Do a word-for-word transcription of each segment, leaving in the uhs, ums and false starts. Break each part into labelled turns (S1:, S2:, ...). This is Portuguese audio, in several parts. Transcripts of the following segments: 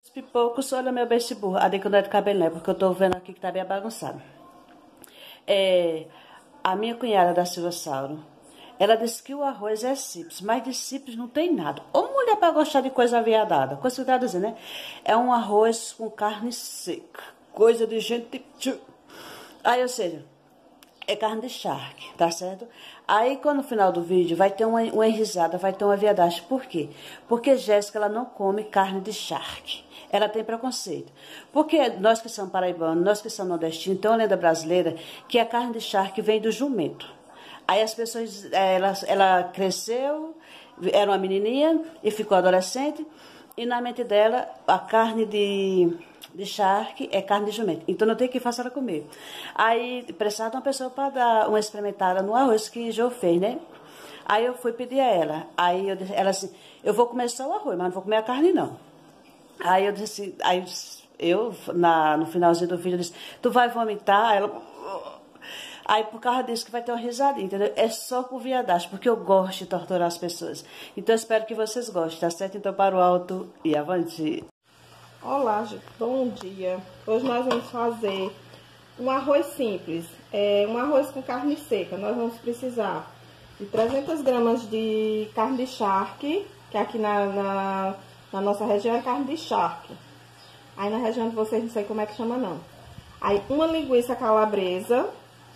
S1: Pipocos, olha meu beijo burro. A de que não é de cabelo, né? Porque eu tô vendo aqui que tá bem bagunçado. É, a minha cunhada da Silva Sauro, ela disse que o arroz é simples, mas de simples não tem nada. Ô mulher pra gostar de coisa aviadada, coisa que eu tava dizendo, né? É um arroz com carne seca, coisa de gente... Aí, ou seja, é carne de charque, tá certo? Aí, quando no final do vídeo, vai ter uma, uma risada, vai ter uma viadagem. Por quê? Porque Jéssica, ela não come carne de charque. Ela tem preconceito. Porque nós que somos paraibanos, nós que somos nordestinos, tem uma lenda brasileira que a carne de charque vem do jumento. Aí as pessoas, ela, ela cresceu, era uma menininha e ficou adolescente, e na mente dela, a carne de... de charque é carne de jumento. Então não tem que fazer ela comer. Aí precisava de uma pessoa para dar uma experimentada no arroz que Jô fez, né? Aí eu fui pedir a ela. Aí eu disse, ela assim, eu vou comer só o arroz, mas não vou comer a carne não. Aí eu disse, aí eu na, no finalzinho do vídeo eu disse, tu vai vomitar? Ela... Aí, por causa disso, que vai ter uma risadinha, entendeu? É só por viadagem, porque eu gosto de torturar as pessoas. Então, eu espero que vocês gostem, tá certo? Então, para o alto e avante.
S2: Olá, gente. Bom dia. Hoje nós vamos fazer um arroz simples. É um arroz com carne seca. Nós vamos precisar de trezentas gramas de carne de charque, que aqui na, na, na nossa região é carne de charque. Aí, na região de vocês, não sei como é que chama, não. Aí, uma linguiça calabresa,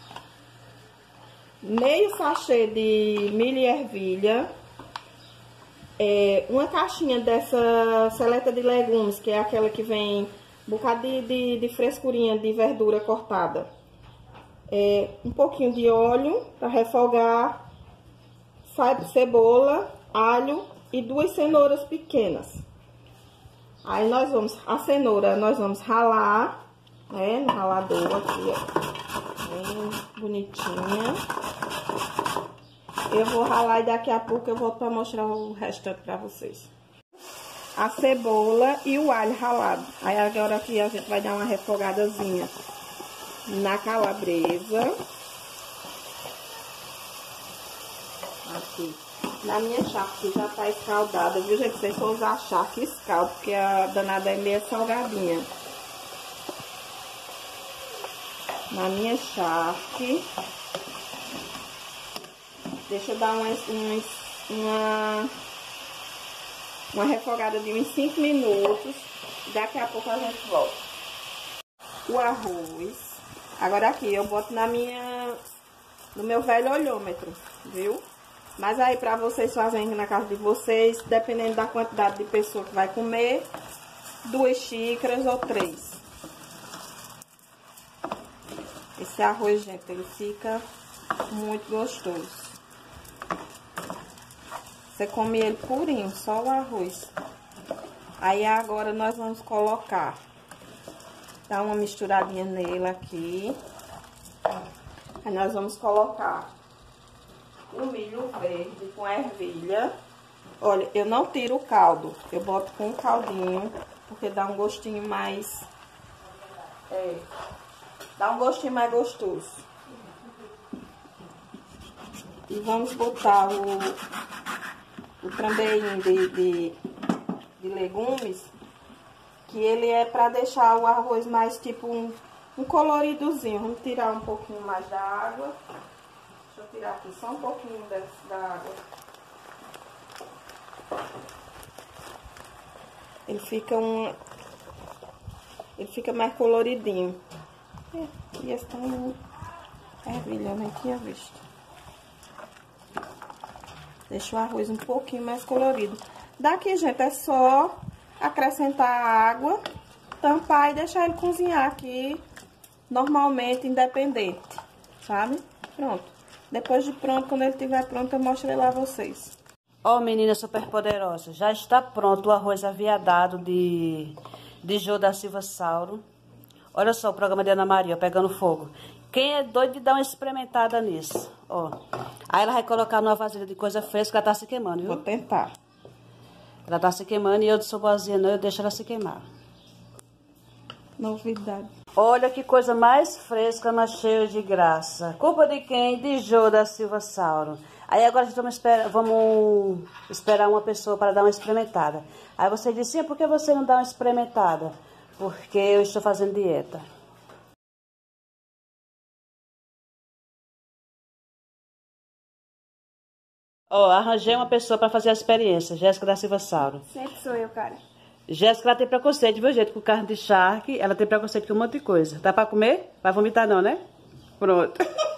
S2: meio sachê de milho e ervilha, é, uma caixinha dessa seleta de legumes, que é aquela que vem um bocado de, de, de frescurinha de verdura cortada, é, um pouquinho de óleo para refogar, cebola, alho e duas cenouras pequenas. Aí nós vamos, a cenoura nós vamos ralar, né, no ralador aqui, ó, bem bonitinha. Eu vou ralar e daqui a pouco eu volto para mostrar o restante para vocês. A cebola e o alho ralado. Aí agora aqui a gente vai dar uma refogadazinha na calabresa. Aqui. Na minha charque já tá escaldada, viu, gente? Vocês vão usar a charque escalda, porque a danada é meio salgadinha. Na minha charque. Deixa eu dar umas, umas, uma, uma refogada de uns cinco minutos. Daqui a pouco a gente volta. O arroz. Agora aqui, eu boto na minha, no meu velho olhômetro, viu? Mas aí, pra vocês fazerem na casa de vocês, dependendo da quantidade de pessoa que vai comer, duas xícaras ou três. Esse arroz, gente, ele fica muito gostoso. Você come ele purinho, só o arroz. Aí agora nós vamos colocar, dar uma misturadinha nele aqui. Aí nós vamos colocar o milho verde com ervilha. Olha, eu não tiro o caldo, eu boto com o caldinho, porque dá um gostinho mais... É, dá um gostinho mais gostoso. E vamos botar o, o trambeinho de, de, de legumes, que ele é para deixar o arroz mais tipo um, um coloridozinho. Vamos tirar um pouquinho mais da água. Deixa eu tirar aqui só um pouquinho desse, da água. Ele fica um... Ele fica mais coloridinho. E esse tá um ervilha, eu nem tinha visto. Deixa o arroz um pouquinho mais colorido. Daqui, gente, é só acrescentar a água, tampar e deixar ele cozinhar aqui, normalmente, independente, sabe? Pronto. Depois de pronto, quando ele estiver pronto, eu mostro ele a vocês.
S1: Ó, oh, menina super poderosa, já está pronto o arroz aviadado de, de Jô da Silva Sauro. Olha só o programa de Ana Maria, pegando fogo. Quem é doido de dar uma experimentada nisso? Ó. Aí ela vai colocar numa vasilha de coisa fresca, ela tá se queimando, viu?
S2: Vou tentar.
S1: Ela tá se queimando e eu não sou boazinha não, eu deixo ela se queimar.
S2: Novidade.
S1: Olha que coisa mais fresca, mas cheia de graça. Culpa de quem? De Jô da Silva Sauro. Aí agora vamos esperar, vamos esperar uma pessoa para dar uma experimentada. Aí você disse, por que você não dá uma experimentada? Porque eu estou fazendo dieta. Ó, oh, arranjei uma pessoa para fazer a experiência, Jéssica da Silva Sauro.
S2: Sempre sou eu, cara.
S1: Jéssica, ela tem preconceito, viu, gente? Com carne de charque, ela tem preconceito com um monte de coisa. Dá para comer? Vai vomitar não, né? Pronto.